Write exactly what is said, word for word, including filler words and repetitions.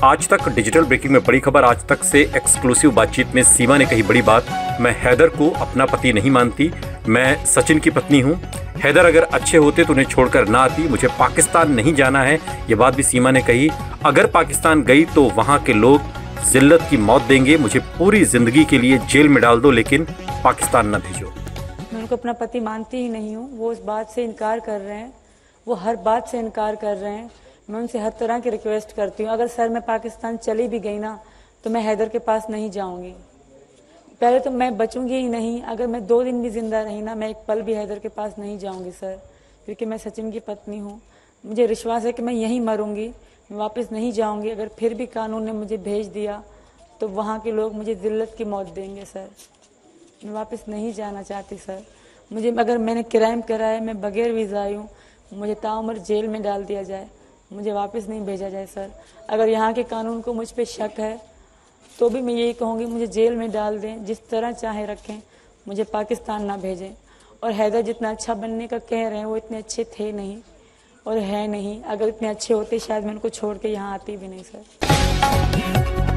आज तक digital breaking में बड़ी खबर। आज तक से एक्सक्लूसिव बातचीत में सीमा ने कही बड़ी बात। मैं हैदर को अपना पति नहीं मानती, मैं सचिन की पत्नी हूं। हैदर अगर अच्छे होते तो उन्हें छोड़कर ना आती। मुझे पाकिस्तान नहीं जाना है, ये बात भी सीमा ने कही। अगर पाकिस्तान गई तो वहां के लोग जिल्लत की मौत देंगे। मुझे पूरी जिंदगी के लिए जेल में डाल दो, लेकिन पाकिस्तान ना भेजो। मैं उनको अपना पति मानती ही नहीं हूँ। वो उस बात से इनकार कर रहे हैं, वो हर बात से इनकार कर रहे हैं। मैं उनसे हर तरह की रिक्वेस्ट करती हूँ, अगर सर मैं पाकिस्तान चली भी गई ना तो मैं हैदर के पास नहीं जाऊँगी। पहले तो मैं बचूंगी ही नहीं। अगर मैं दो दिन भी जिंदा रही ना, मैं एक पल भी हैदर के पास नहीं जाऊँगी सर, क्योंकि मैं सचिन की पत्नी हूँ। मुझे विश्वास है कि मैं यहीं मरूंगी, मैं वापस नहीं जाऊँगी। अगर फिर भी कानून ने मुझे भेज दिया तो वहाँ के लोग मुझे जिल्लत की मौत देंगे सर। मैं वापस नहीं जाना चाहती सर। मुझे अगर मैंने क्राइम करा है, मैं बगैर वीज़ा आई हूँ, मुझे ताउम्र जेल में डाल दिया जाए, मुझे वापस नहीं भेजा जाए सर। अगर यहाँ के कानून को मुझ पे शक है तो भी मैं यही कहूँगी, मुझे जेल में डाल दें, जिस तरह चाहे रखें, मुझे पाकिस्तान ना भेजें। और हैदर जितना अच्छा बनने का कह रहे हैं, वो इतने अच्छे थे नहीं और है नहीं। अगर इतने अच्छे होते शायद मैं उनको छोड़ के यहाँ आती भी नहीं सर।